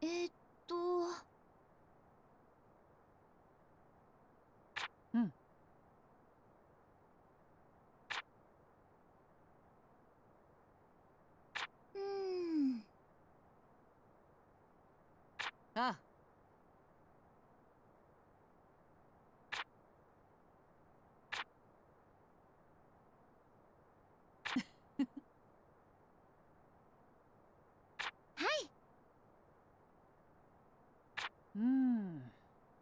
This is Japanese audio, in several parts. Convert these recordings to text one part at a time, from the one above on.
えーっと、 うん。 うーん。 ああ。 はい。 うーん。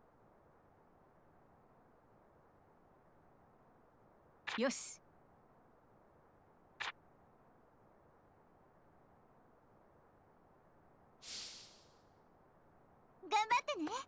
よし。 頑張ってね。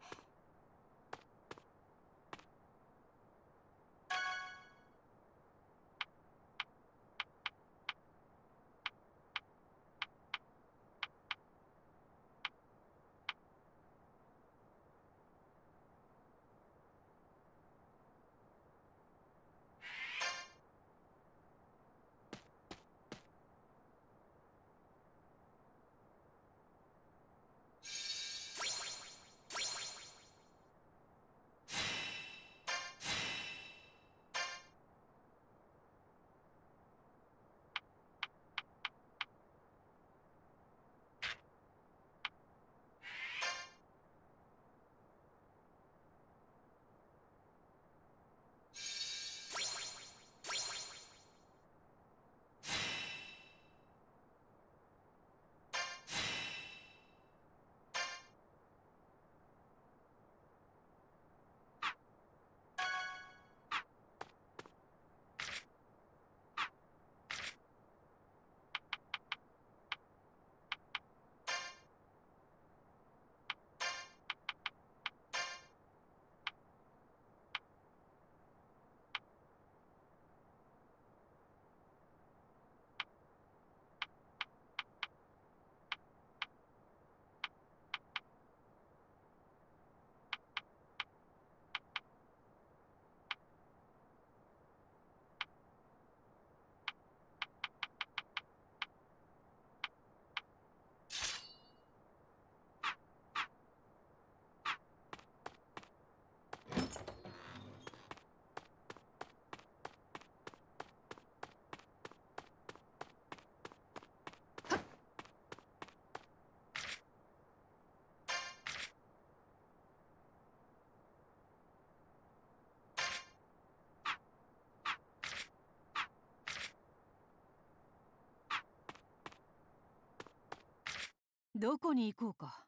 どこに行こうか。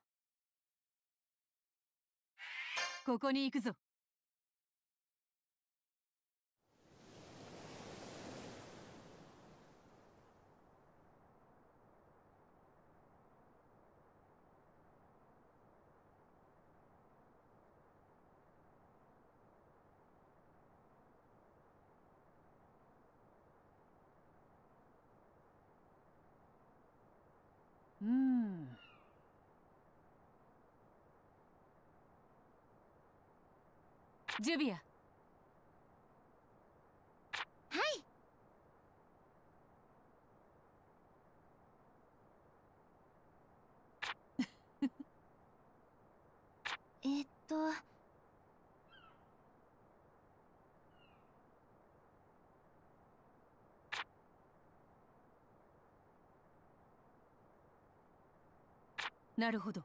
ここに行くぞ。うーん。ジュビア。 はい。えーっと、 なるほど。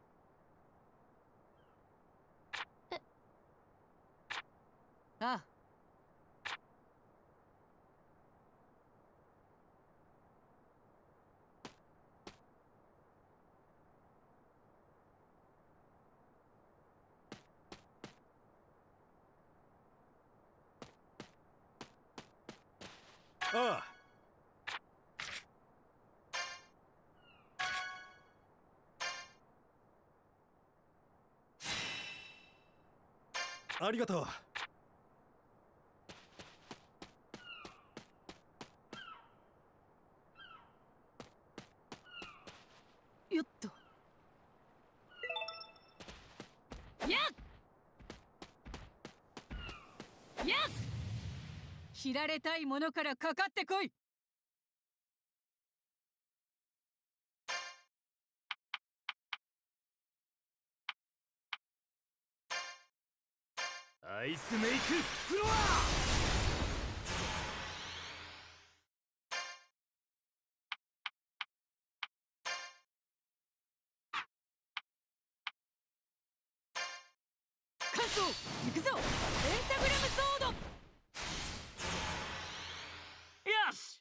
え、 ああ。 ああ、ありがとう。 よっと。やっやっ切られたいものからかかってこい。 イスメイクフロア。 カンソー行くぞ。ペンタグラムソード。 よし。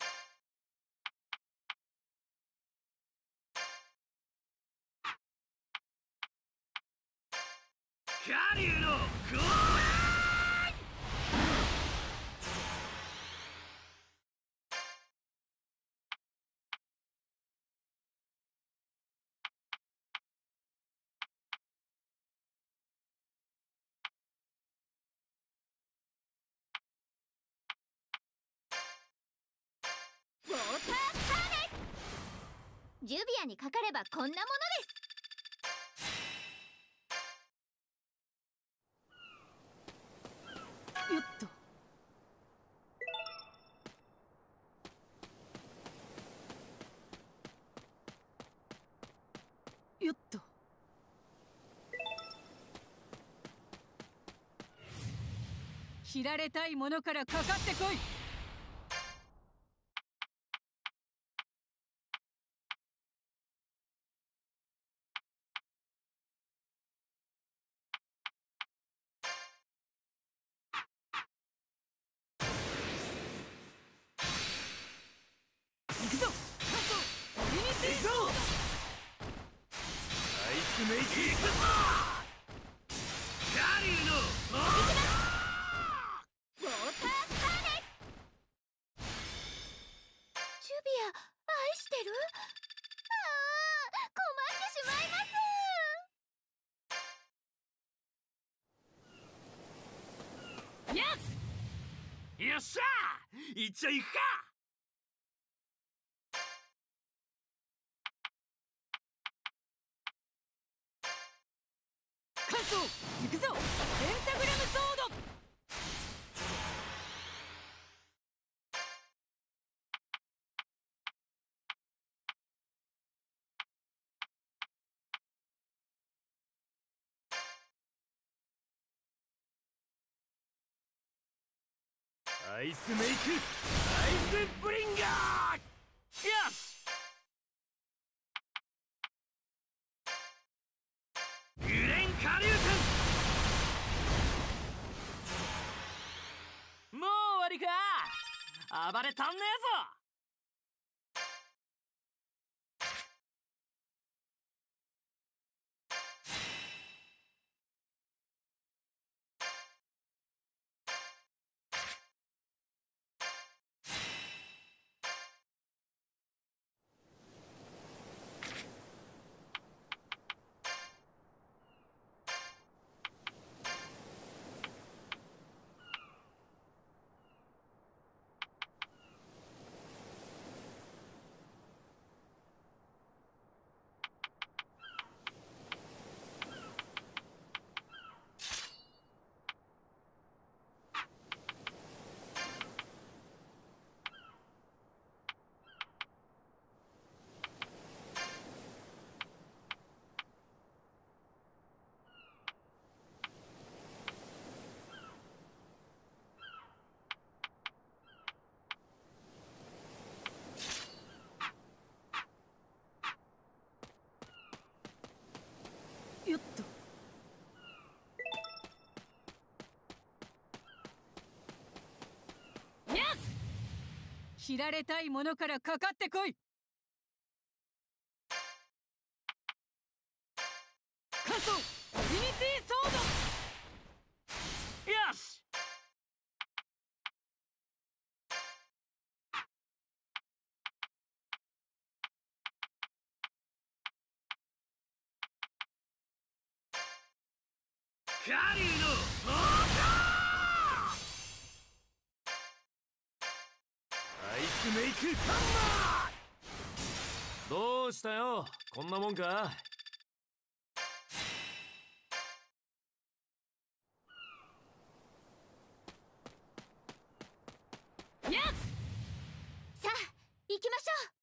カリュウのゴーウォーターターネジュビアにかかればこんなものです。 よっと。よっと。切られたいものからかかってこい。行くぞ。カンソートリニティソード。 アイスメイクいくぞ。カリュウのウォーターターネジュビア愛してる。困ってしまいます。 やっ。 よっしゃー、いっちゃいくか。 カンソー行くぞ。ペンタグラムソード。 アイスメイクアイスブリンガー。よし。グレンカリュウ君、もう終わりか。暴れたんねえぞ。 よっと。やっ。切られたいものからかかってこい。カンソートリニティソード。 よし。カリュウのモーター。アイスメイクハンマー。どうしたよ、こんなもんか。 やっ。 さあ行きましょう。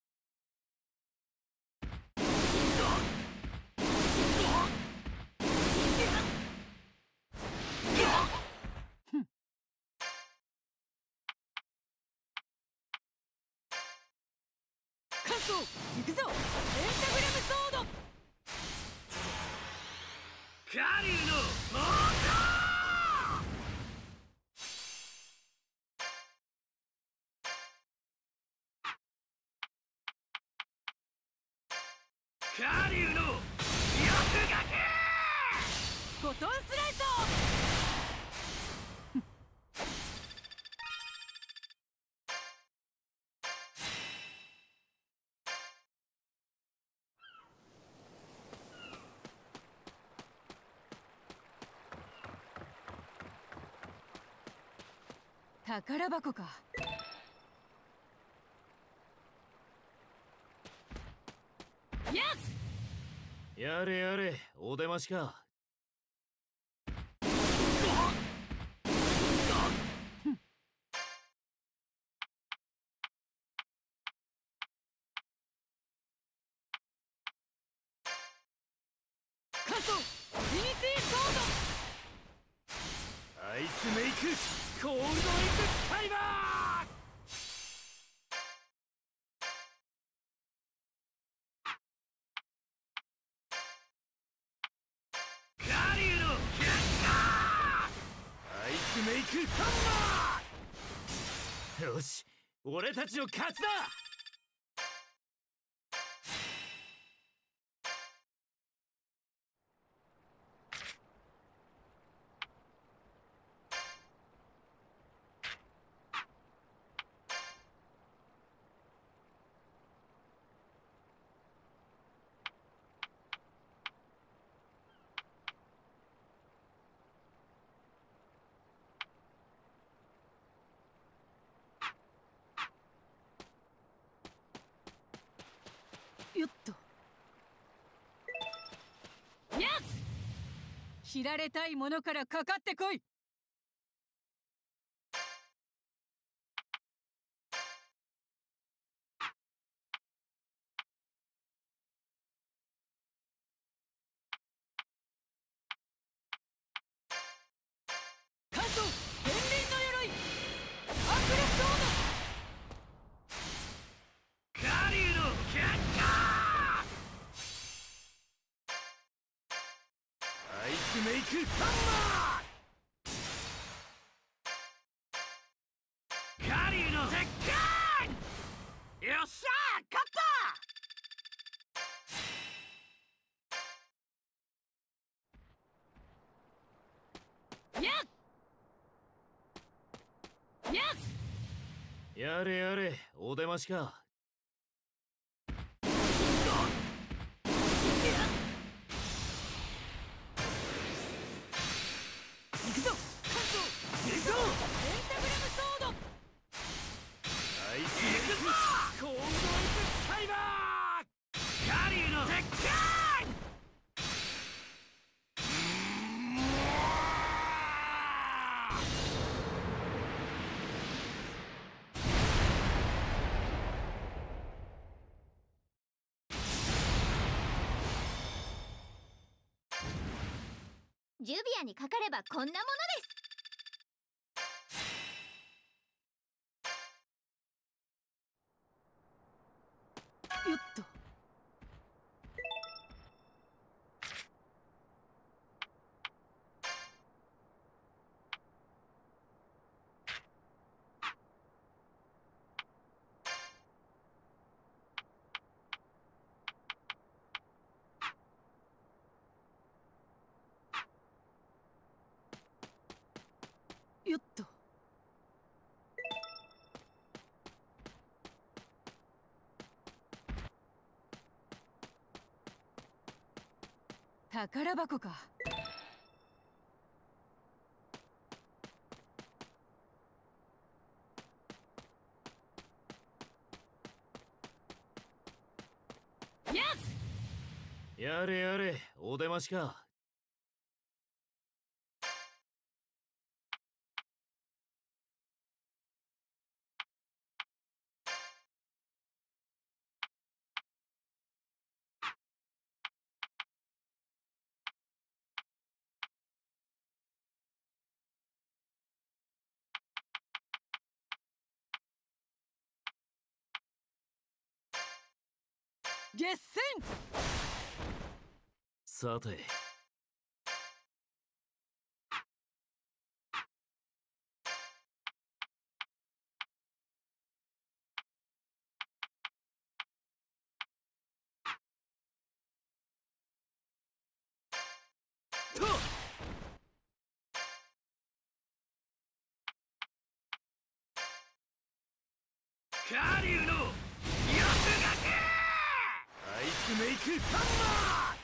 ソ行くぞ。ペンタグラムソード。 カリュウの猛攻カリュウの翼フォトンスライソ宝箱か。 やれやれ、お出ましか。 カソトリニティソーアイスメイクコールドエクスカイバー。カリュウのキャッカーアイスメイクハンマー。よし、俺たちの勝ちだ。 よっと。やっ切られたいものからかかってこい。関東天輪の鎧アクレソード。 カリュウのキャッカーアイスメイクハンマー。カリュウの鉄拳。よっしゃー、勝った。 やっやっやれやれ、お出ましか。 行くぞ。関東行くぞ。 ペンタグラムソード。 アイスメイクコールドエクスカイバー。カリュウの鉄拳。 ジュビアにかかればこんなものです。 よっと。よっと。宝箱か。 やれやれ、お出ましか。 決戦。 さてとカリュウの欲がけアイスメイクハンマー。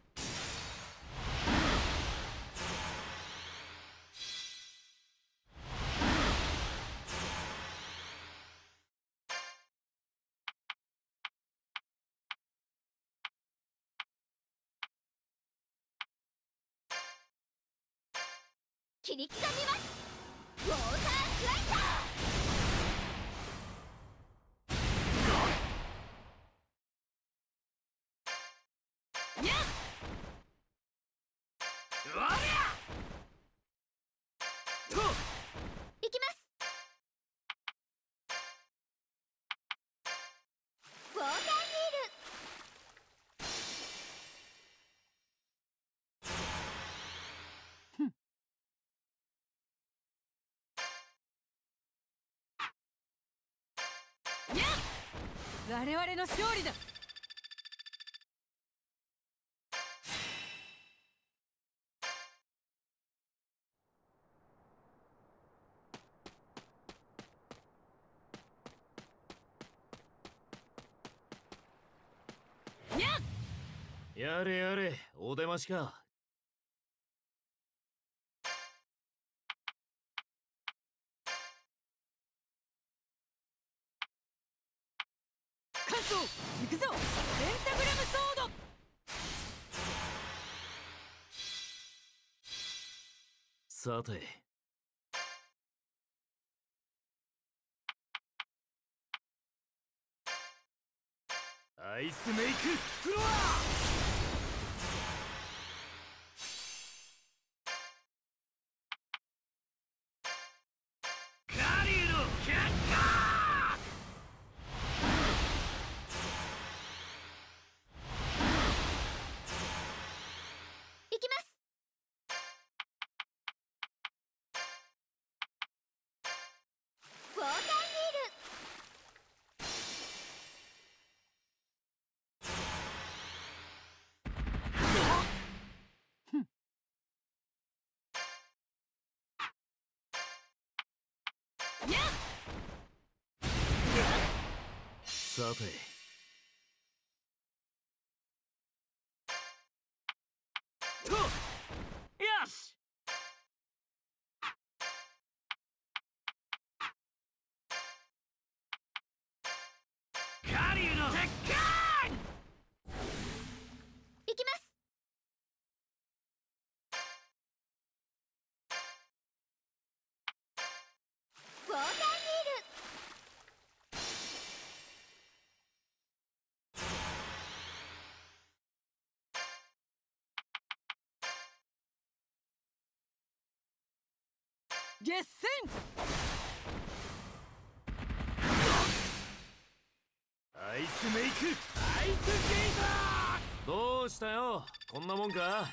切り刻みます。ウォータースライサやっわりゃとーいきます。ウォーターヒやっ我々の勝利だ。やっやれやれお出ましか。 関東行くぞ。ペンタグラムソード。 さてアイスメイクフロア。カリュウのキャッカー。 いきます。ウォーターヒやっさてとよしカリュウの鉄火。 いきます。ウォーターヒ決戦。 アイスメイクアイスゲイザー。どうしたよこんなもんか。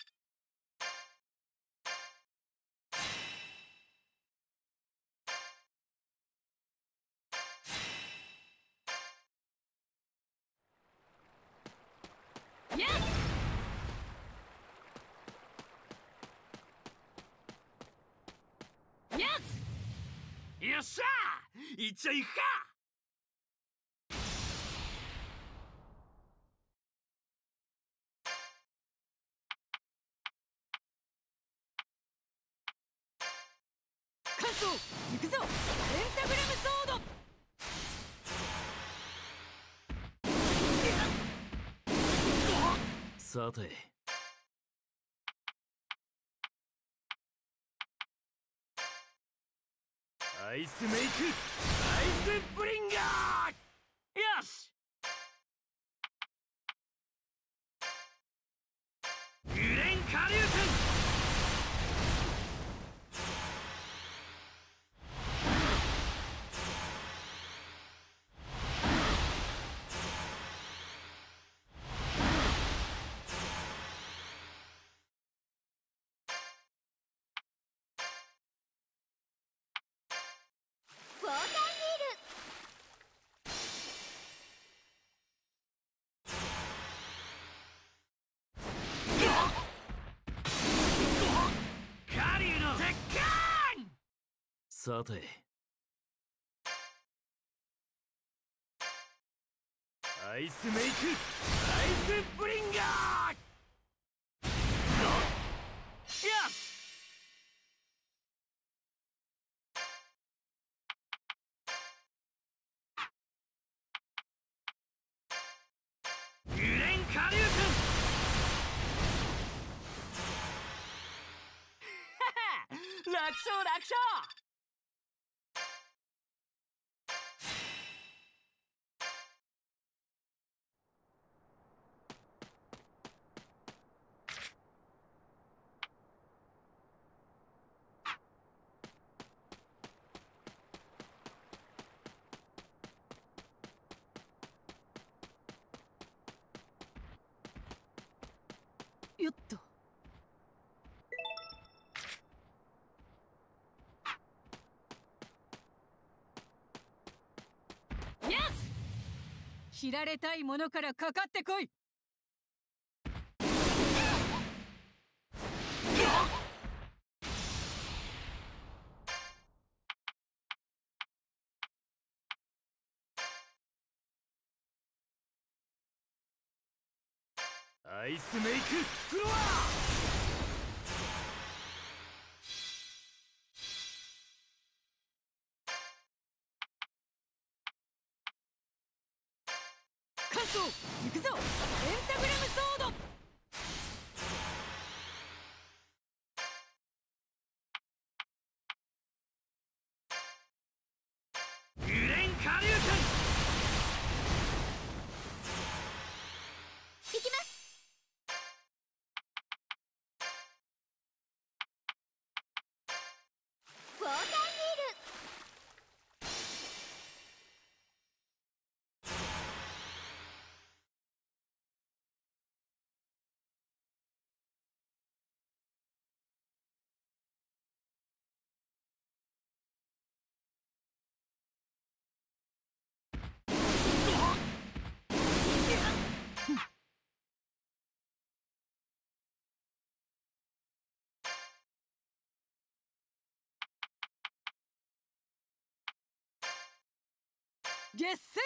やっやっよっしゃーいっちゃいくか。 関東行くぞ。ペンタグラムソード。 さてアイスメイクアイスブリンガー。よしグレン下流拳。 さて、アイスメイク、アイスブリンガー。よし。グレンカリュウ君。楽勝楽勝。 よっと。やっ、切られたいものからかかってこい。 アイスメイクフロア。 カッソ行くぞ。ペンタグラムソード。 グレンカリュウ行きます。ウォーターヒール。 決戦。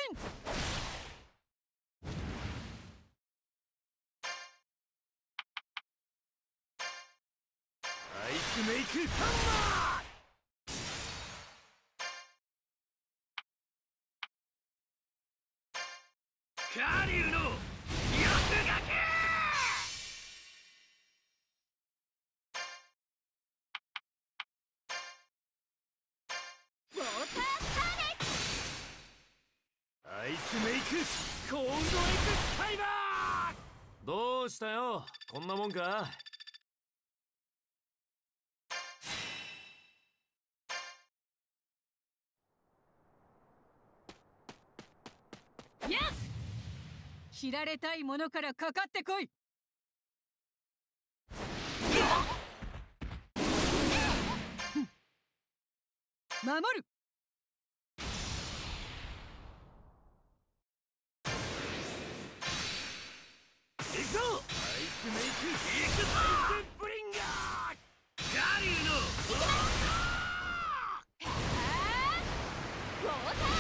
アイスメイクハンマー。カリュウの翼学。 ウォータースターレアイスメイクコールドエクスタイバー。どうしたよ、こんなもんか。 やっ、切られたいものからかかってこい。守る。 行くぞ。アイスメイク行くぞ。アイスブリンガー。カリュウのウォーターネット。グレイ様、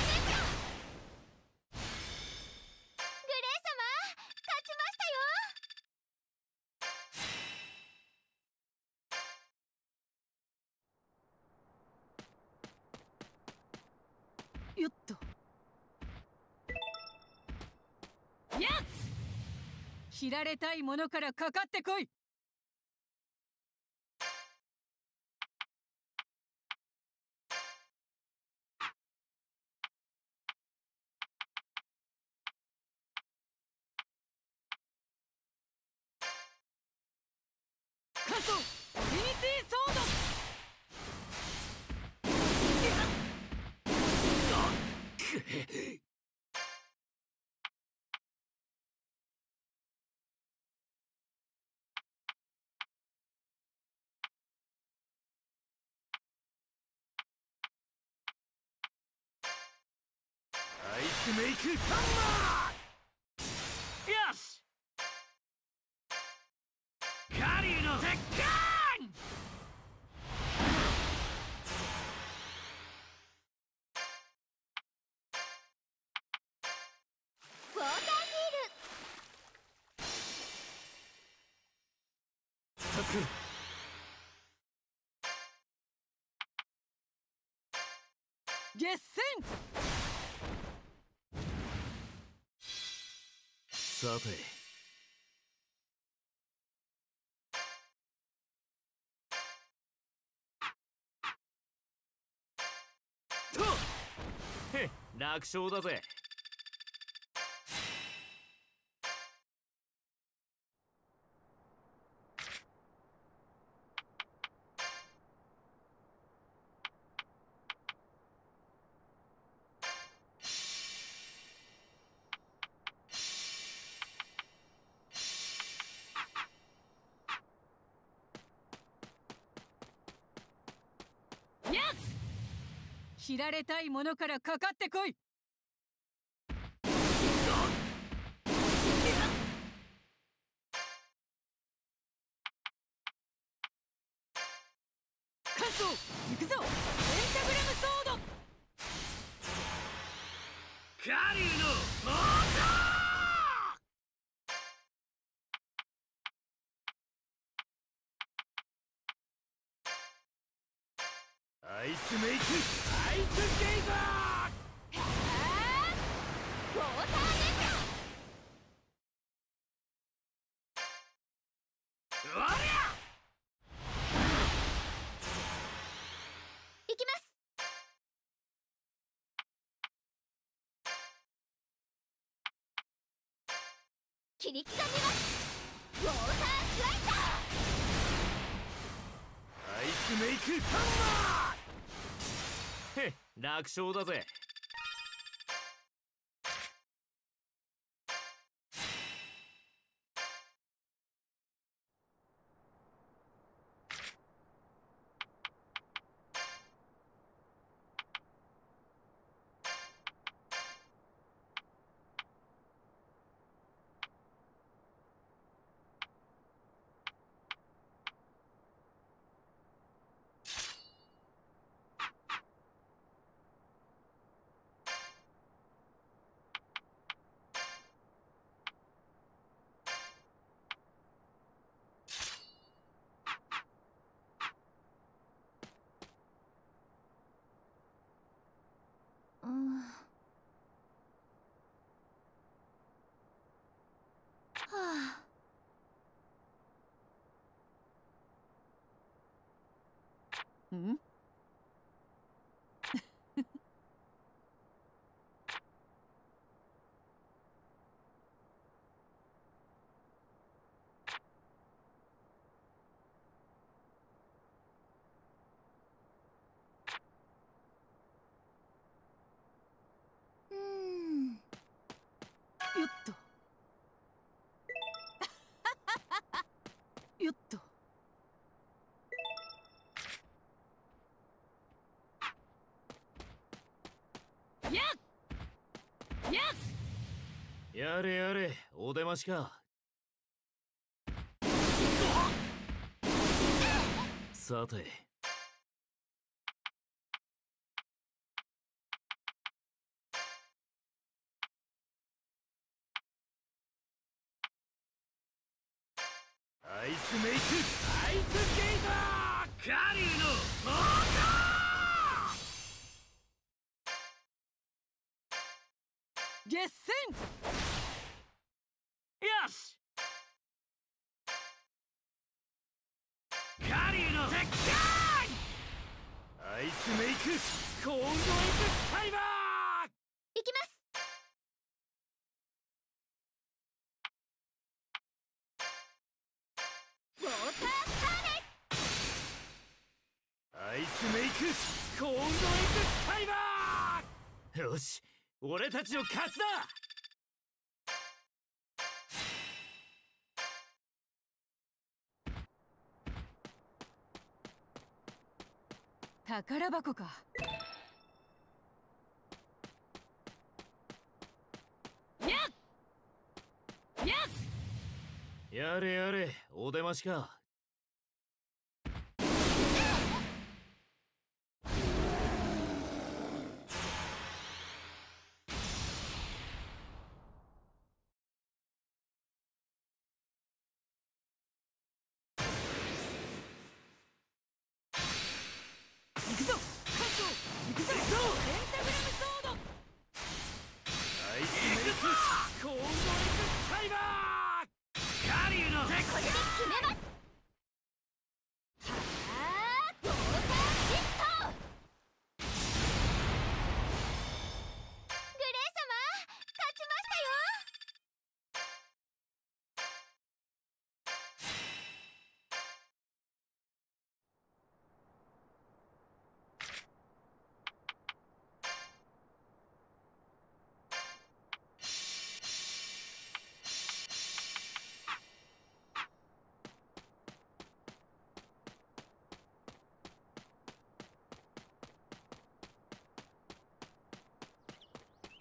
勝ちましたよ。 よっと。やっ、切られたいものからかかってこい。カッソトリニティソード。 アイスメイクハンマー。よし。カリュウの鉄拳。 つける。 決戦。 さてとへ楽勝だぜ。 切られたいものからかかってこい。関東行くぞ。ペンタグラムソード。 カリュウのモーターアイスメイクアイスゲイザー。 ウォーターネット。 おりゃ行きます。切り刻みます。ウォータースライダアイスメイクハンマー。へ楽勝だぜ。 はあ。 んよっとよっと。やっやっやれやれお出ましか。さてアイスメイクアイスゲイザー。カリュウのモーター。 決戦。 よしカリュウの鉄拳。アイスメイクコールドエクスタイマー。 行きます。ウォータースターレアイスメイクコールドエクスタイマー。よし俺たちの勝ちだ。 宝箱か。やっやっやれやれお出ましか。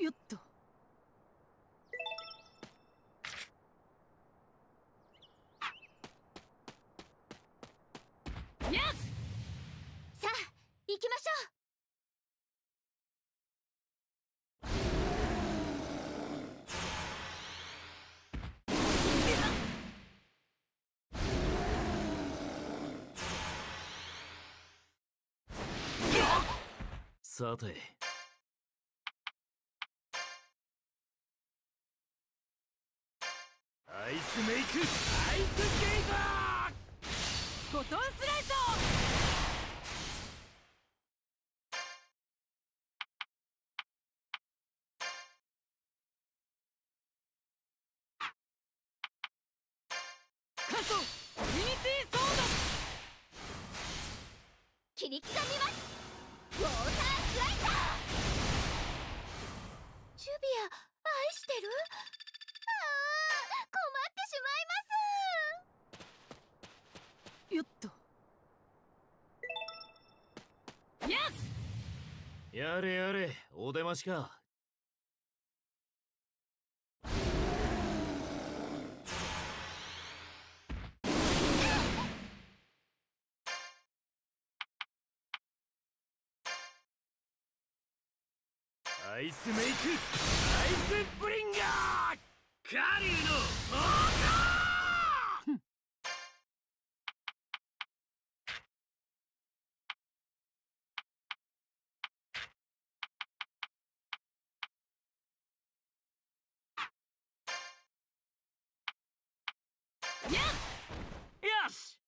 よっと。やっ、 さあ行きましょさて、アイスメイクアイスゲイザー。 フォトンスライド。カソトリニティソード。 切り刻みます。ウォータースライダー。ジュビア愛してる？困ってしまいます。 よっと。やっ、 やれやれ、お出ましか。アイスメイクアイスブリンガー。カリュウのモータやっ、 ー。よし、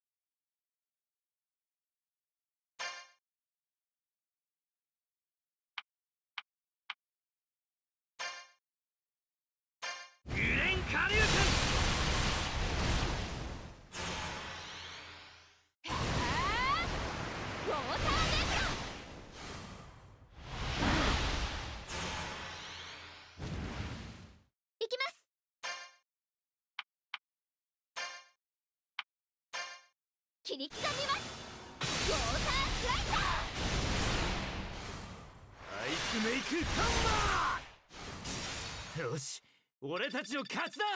グレンカリュウウォーターネクロ。行きます。切り刻みます。ウォータースライダー。 アイスメイクハンマー。よし、俺たちの勝ちだ。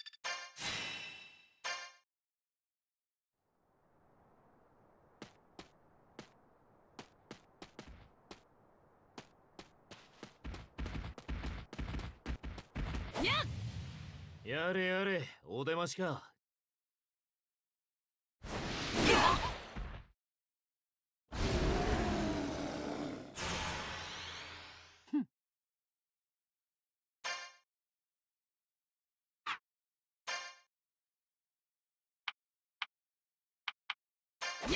やっ、 やれやれ、お出ましか。 やっ、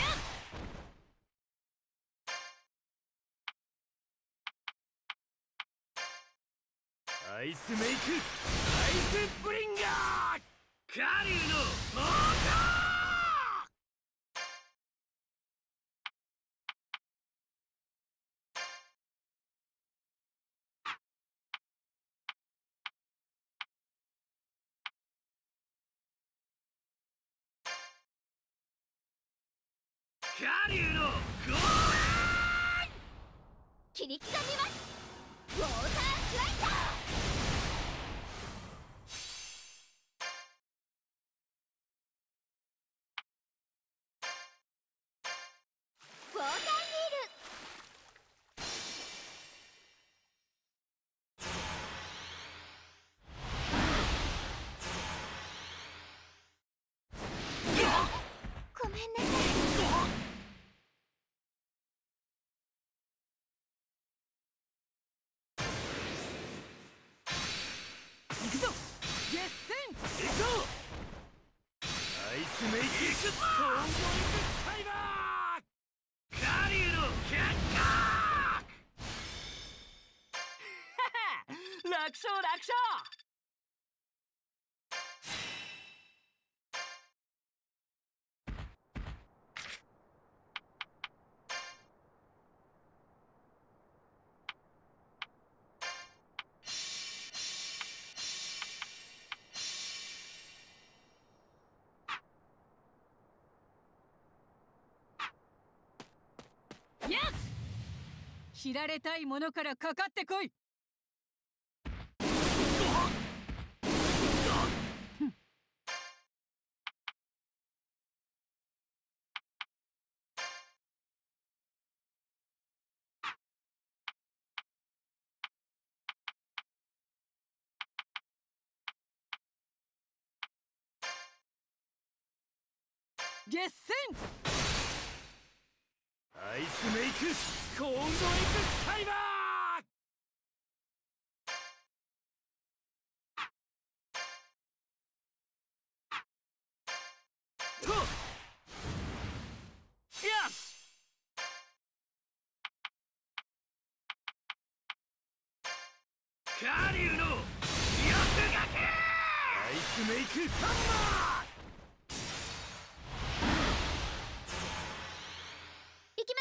アイスメイクアイスブリンガー。カリュウのモーター。カリュウのゴー切り刻みます。ウォータースライダー。ウォーターヒール。ごめんなさい。 行くぞ。決戦。 行くぞ。アイスメイクコーンドエクスタイマー。カリュウの結果。楽勝楽勝。 やっ、切られたいものからかかってこい。 決戦。 アイスメイクコールドエクスカイバーとよしカリュウの力学アイスメイクハンマー行きます。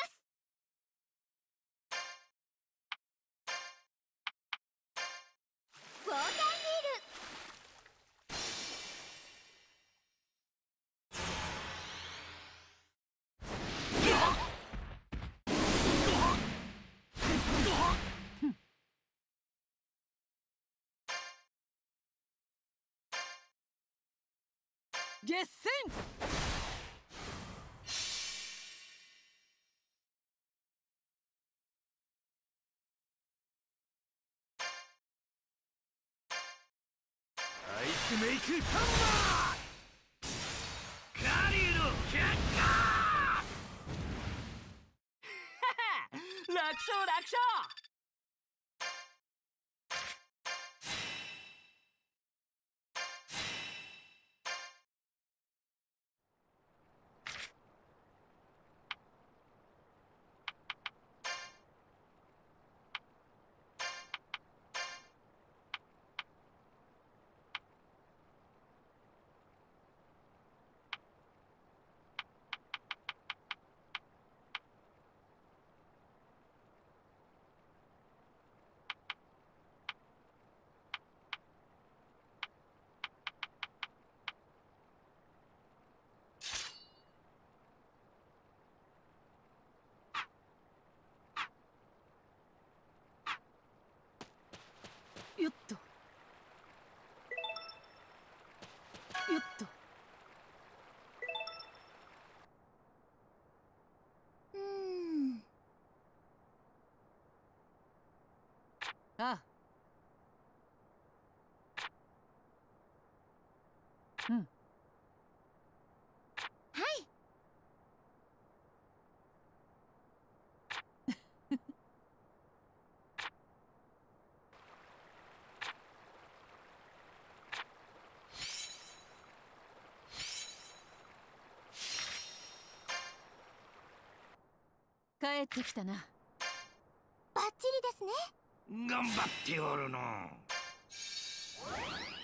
ウォーターヒ決戦。 アイスメイクハンマーカリュウの却下楽勝楽勝よっと。よっと。ああ。うん。 はい。 帰ってきたな。 バッチリですね。 頑張っておるの